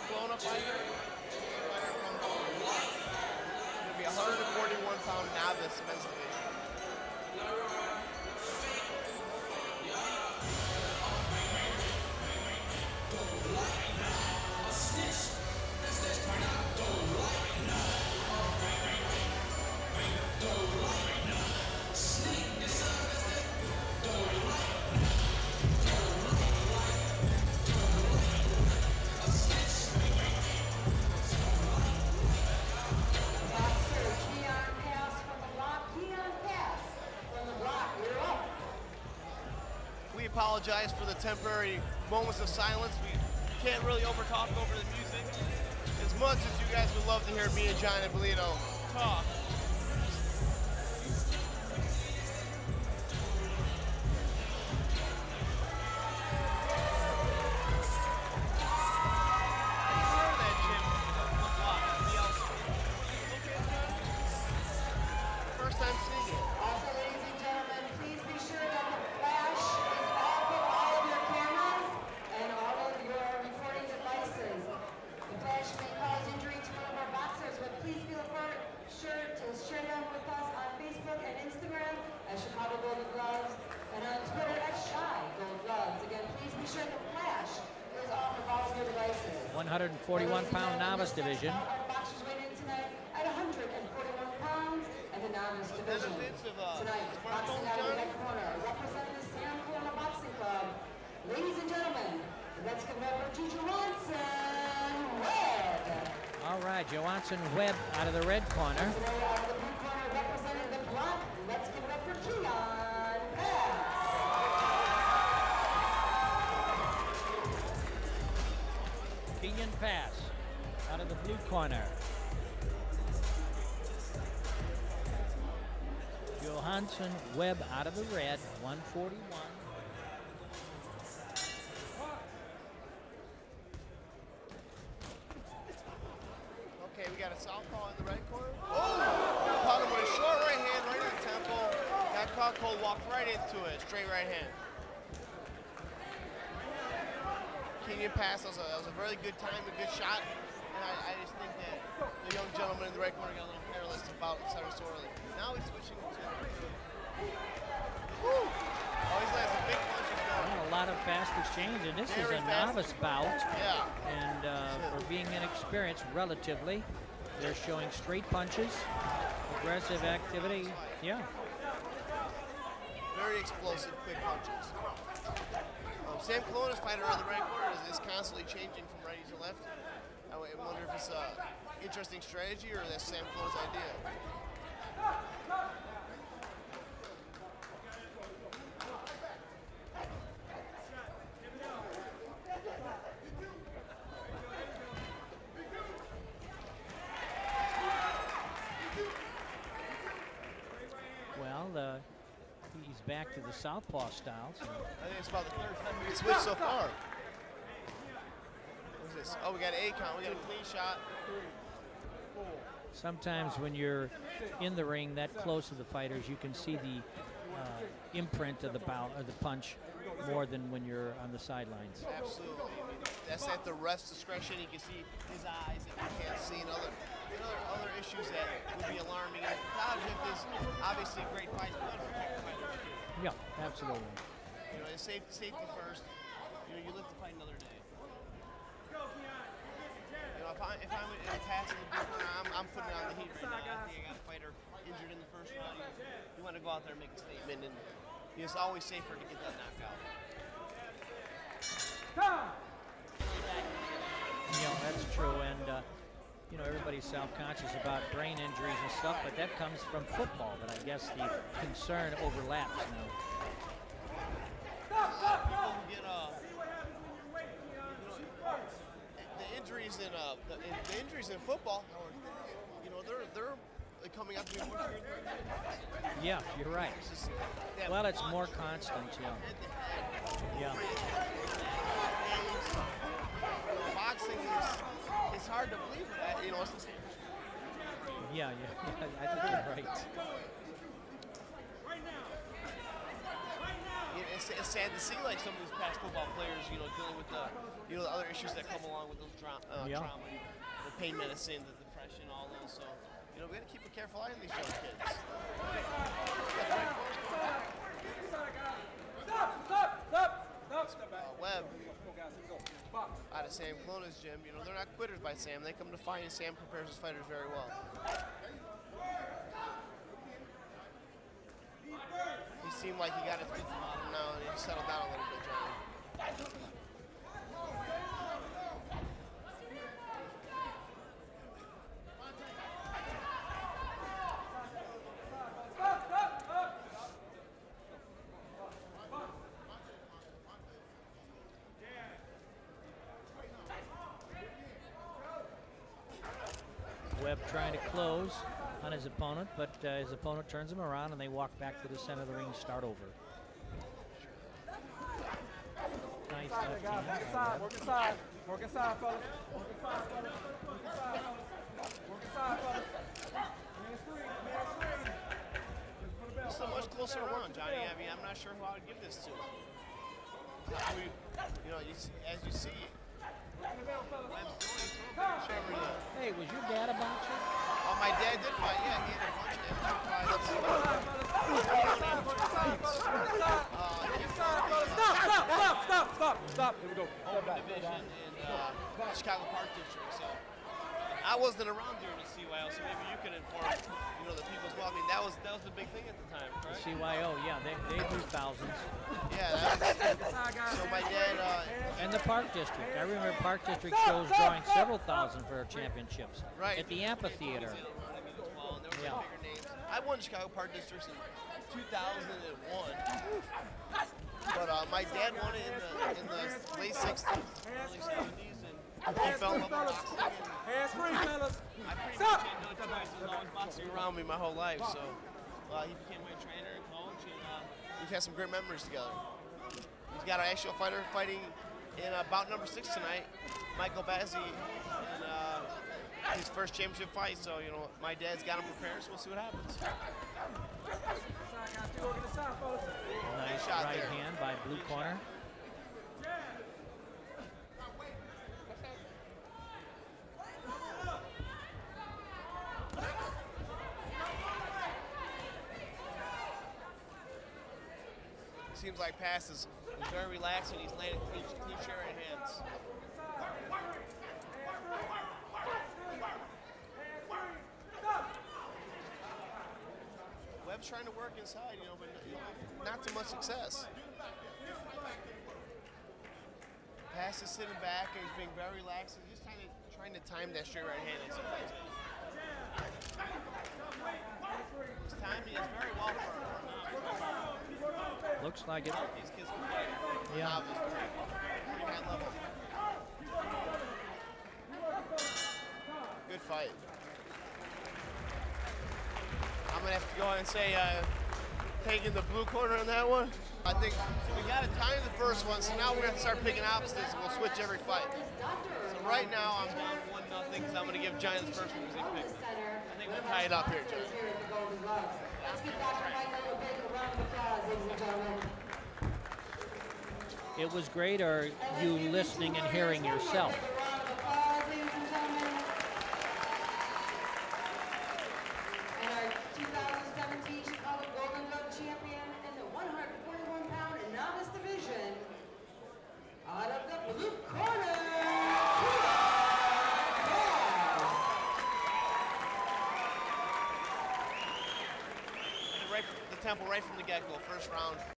Kelowna fighter. Going to be a 141-pound novice men's division. We apologize for the temporary moments of silence. We can't really overtalk over the music. As much as you guys would love to hear me and John Ippolito talk. First time seeing it. Also, ladies and gentlemen, please be sure that the flash is off of all of your cameras and all of your recording devices. The flash may cause injury to one of our boxers, but please feel sure to share them with us on Facebook and Instagram at Chicago Golden Gloves and on Twitter at Shy Gold Gloves. Again, please be sure the flash is off of all of your devices. 141-pound novice division. Our boxers weighed in tonight at 141 pounds and the novice division. Tonight, boxing out of the red corner, representing the Sam Kelowna Boxing Club. Ladies and gentlemen, let's give it over to Johansson Webb. All right, Johansson Webb out of the red corner. Today, out of the blue corner, representing the block, let's give it up for Keon Pass. Kenyon Pass out of the blue corner. Johansson Webb out of the red, 141. Okay, we got a southpaw in the right corner. Oh! Caught him with a short right hand right in the temple. Got caught cold, walked right into it. Straight right hand. Kenyon Pass, that was a very good time, a good shot. And I just think that the young gentleman in the right corner got a little careless about it so early. Now he's switching to woo! Oh, he's landing some big punches now. Well, a lot of fast exchange, and this Very is a fast. novice bout. Yeah. And for being inexperienced, relatively, they're showing straight punches, aggressive activity. Yeah. Very explosive, quick punches. Sam Kelowna's fighter on the right corner is constantly changing from righty to lefty. I wonder if it's an interesting strategy or that's Sam Kelowna's idea. Well, he's back to the southpaw style. So. I think it's about the third time we switched so far. What's this? Oh, we got an A count. We got a clean shot. Sometimes when you're in the ring that close to the fighters, you can see the imprint of the bout or the punch more than when you're on the sidelines. Absolutely. I mean, that's at the ref's discretion. You can see his eyes that we can't see, and other issues that would be alarming. And the object is obviously a great fight. Yeah, absolutely. You know, it's safety first. You know, you live to fight another day. You know, if I'm passing the big corner, I'm putting it on the heat right now. I think I got a fighter injured in the first round. You want to go out there and make a statement, and it's always safer to get that knockout. You know, that's true, and you know, everybody's self-conscious about brain injuries and stuff, but that comes from football. But I guess the concern overlaps now. People who get the injuries in football, you know, they're coming up to be more serious. Yeah, you're right. Well, it's more constant, yeah. Yeah. Boxing is hard to believe that, you know, it's the same. Yeah, I think you're right. it's sad to see like some of these past football players, you know, dealing with the, you know, the other issues that come along with those trauma, the pain medicine, the depression, all those. So, you know, we got to keep a careful eye on these young kids. Webb out of Sam Clona's gym. You know, they're not quitters by Sam. They come to fight, and Sam prepares his fighters very well. He seemed like he got his feet from him now, and he settled down a little bit, Johnny. Webb trying to close on his opponent, but his opponent turns him around and they walk back to the center of the ring and start over. Nice left hand. Work inside, work inside, fellas. Work inside, fellas. Work inside, fellas. Work inside, fellas. Man screen, man screen. It's a much closer round, Johnny. I mean, I'm not sure who I would give this to. You know, as you see, Hey, was your dad a boxer? oh, my dad did fight. Yeah, he had a bunch of amateur fights. Stop. Here we go. Open division in Chicago Park District. So I wasn't around during the CYO, so maybe you can inform, you know, the people as well. I mean, that was the big thing at the time, correct? CYO, yeah, they drew thousands. Yeah, so my dad. And the Park District. I remember Park District shows drawing several thousand for championships. Right. At the amphitheater. Well, and there were Yeah. some bigger names. I won Chicago Park Districts in 2001. But my dad won it in the late 60s, early 70s, and he fell in love with boxing. Hands free, fellas. I pretty much enjoyed it. He was always boxing around me my whole life, so he became my trainer and coach, and we've had some great memories together. He's got an actual fighter fighting in bout number 6 tonight, Michael Bazzi, in his first championship fight. So, you know, my dad's got him prepared, so we'll see what happens. Nice shot right there. hand by blue corner. Seems like Pass is very relaxed and he's landing clean sharing hands. Webb's trying to work inside, you know, but not too much success. Pass is sitting back and he's being very relaxed and just trying to time that straight right hand. His timing is very well for a novice. Looks like it. These kids can fight. Yeah. Novice, pretty high level. Good fight. I'm gonna have to go ahead and say taking the blue corner on that one. I think we got to time the first one, so now we're gonna start picking opposites and we'll switch every fight. So right now I'm down 1-0 because I'm gonna give Giants the first one because they picked it. I think we'll tie it up here, Joe. Let's give Dr. Michael a big round of applause, ladies and gentlemen. It was great, or you listening and hearing yourself? A round of applause, ladies and gentlemen. And our 2017 Chicago Golden Glove champion in the 141-pound novice division, out of the blue corner, Right from the temple, right from the get-go, first round.